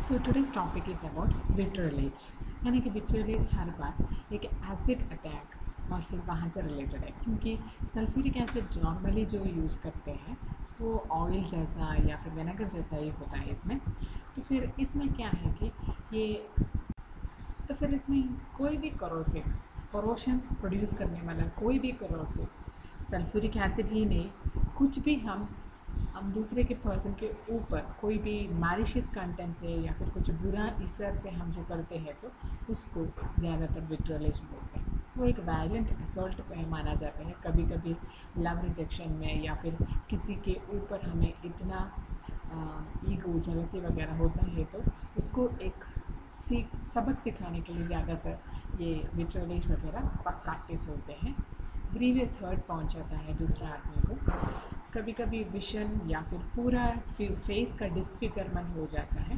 So today's topic is about vitriolage. यानी कि विट्रोलेज हर बार एक एसिड अटैक और फिर वहाँ से रिलेटेड है, क्योंकि सल्फ्यूरिक एसिड नॉर्मली जो यूज़ करते हैं वो ऑयल जैसा या फिर विनेगर जैसा ही होता है इसमें। तो फिर इसमें क्या है कि ये तो फिर इसमें कोई भी कोरोशन प्रोड्यूस करने वाला कोई भी कोरोसिव सल्फ्यूरिक एसिड ही नहीं, कुछ भी हम दूसरे के पर्सन के ऊपर कोई भी मैलिशियस कंटेंट से या फिर कुछ बुरा इसर से हम जो करते हैं तो उसको ज़्यादातर विट्रोलेज बोलते हैं। वो एक वायलेंट असॉल्ट माना जाता है। कभी कभी लव रिजेक्शन में या फिर किसी के ऊपर हमें इतना ईगो जेलसी वगैरह होता है तो उसको एक सबक सिखाने के लिए ज़्यादातर ये विट्रोलेज वगैरह प्रैक्टिस होते हैं। ग्रीवियस हर्ट पहुंच जाता है दूसरा आदमी को, कभी कभी विशन या फिर पूरा फेस का डिसफिगरमेंट हो जाता है।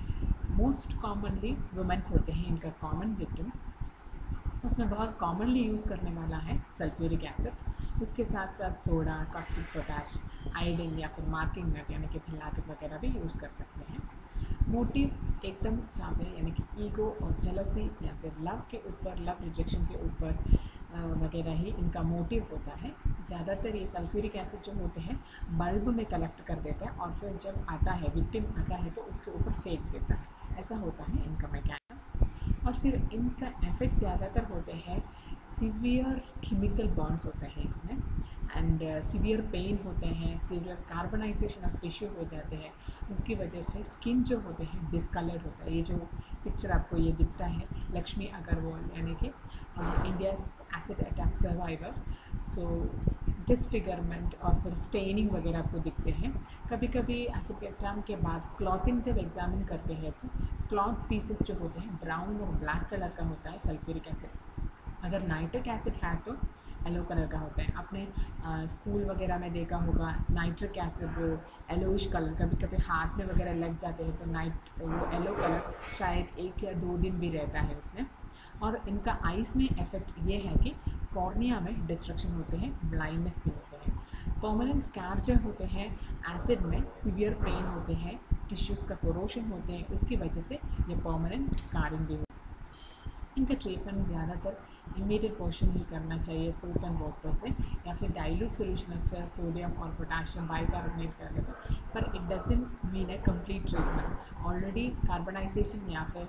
मोस्ट कॉमनली वुमेन्स होते हैं इनका कॉमन विक्टिम्स। उसमें बहुत कॉमनली यूज़ करने वाला है सल्फ्यूरिक एसिड, उसके साथ साथ सोडा, कास्टिक पोटैश, आयोडीन या फिर मार्किंग नट यानी कि भिलातिक वगैरह भी यूज़ कर सकते हैं। मोटिव एकदम साफ है, यानी कि ईगो और जेलसी या फिर लव के ऊपर, लव रिजेक्शन के ऊपर वगैरह ही इनका मोटिव होता है। ज़्यादातर ये सल्फ्यूरिक एसिड जो होते हैं बल्ब में कलेक्ट कर देता है और फिर जब आता है विक्टिम आता है तो उसके ऊपर फेंक देता है। ऐसा होता है इनका मैकेनिज्म। और फिर इनका इफेक्ट ज़्यादातर होते हैं, सीवियर केमिकल बॉन्ड्स होते हैं इसमें एंड सीवियर पेन होते हैं, सीवियर कार्बनाइजेशन ऑफ टिश्यू हो जाते हैं। उसकी वजह से स्किन जो होते हैं डिस्कलर्ड होता है। ये जो पिक्चर आपको ये दिखता है लक्ष्मी अग्रवाल यानी कि India's acid attack survivor, so disfigurement और फिर स्टेनिंग वगैरह आपको दिखते हैं। कभी कभी एसिड अटैक के बाद क्लॉथिंग जब एग्जामिन करते हैं तो क्लॉथ पीसेस जो होते हैं ब्राउन और ब्लैक कलर का होता है सल्फ्यूरिक एसिड। अगर नाइट्रिक एसिड है तो येलो कलर का होता है। आपने स्कूल वगैरह में देखा होगा नाइट्रिक एसिड वो येलोइश कलर, कभी कभी हाथ में वगैरह लग जाते हैं तो वो येलो कलर शायद 1 या 2 दिन भी रहता है उसमें। और इनका आइज़ में इफेक्ट ये है कि कॉर्निया में डिस्ट्रक्शन होते हैं, ब्लाइंडनेस भी होते हैं। परमानेंट स्कार जो होते हैं एसिड में सीवियर पेन होते हैं, टिश्यूज़ का कोरोशन होते हैं, उसकी वजह से ये परमानेंट स्कारिंग भी होती है। इनका ट्रीटमेंट ज़्यादातर इमीडिएट पोर्शन ही करना चाहिए सोप एंड वाटर से या फिर डाइल्यूट सोल्यूशन से सोडियम और पोटेशियम बाइकार्बोनेट कर लेते हैं, पर it doesn't mean a complete treatment. Already carbonisation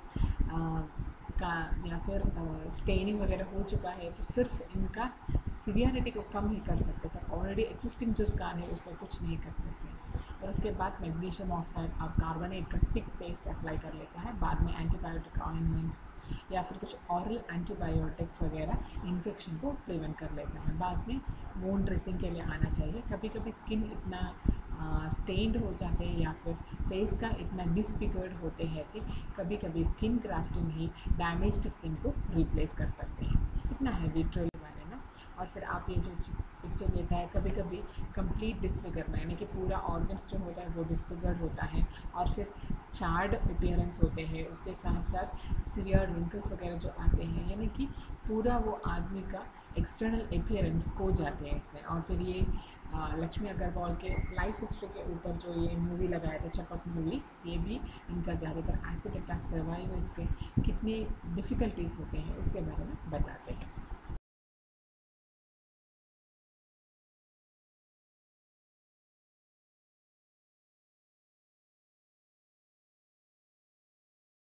या फिर स्टेनिंग वगैरह हो चुका है तो सिर्फ इनका सीवियरिटी को कम ही कर सकते हैं, पर ऑलरेडी एग्जिस्टिंग जो स्कार है उसका कुछ नहीं कर सकते। और उसके बाद मैग्नीशियम ऑक्साइड और कार्बोनेट का थिक पेस्ट अप्लाई कर लेता है। बाद में एंटीबायोटिक ऑइंटमेंट या फिर कुछ ऑरल एंटीबायोटिक्स वगैरह इन्फेक्शन को प्रिवेंट कर लेता है। बाद में वोंड ड्रेसिंग के लिए आना चाहिए। कभी कभी स्किन इतना स्टेन्ड हो जाते हैं या फिर फेस का इतना डिसफिगर्ड होते हैं कि कभी कभी स्किन ग्राफ्टिंग ही डैमेज्ड स्किन को रिप्लेस कर सकते हैं। इतना है विट्रोल के बारे में। और फिर आप ये जो पिक्चर देता है कभी कभी कंप्लीट डिसफिगरमेंट यानी कि पूरा ऑर्गन्स जो होता है वो डिसफिगर्ड होता है और फिर चार्ड अपीयरेंस होते हैं, उसके साथ साथ सीवियर रिंकल्स वगैरह जो आते हैं, यानी कि पूरा वो आदमी का एक्सटर्नल अपीयरेंस खो जाते हैं इसमें। और फिर ये लक्ष्मी अग्रवाल के लाइफ हिस्ट्री के ऊपर जो ये मूवी लगाया था चपक मूवी, ये भी इनका ज़्यादातर एसिड अटैक सर्वाइवर्स के कितनी डिफ़िकल्टीज़ होते हैं उसके बारे में बताते हैं।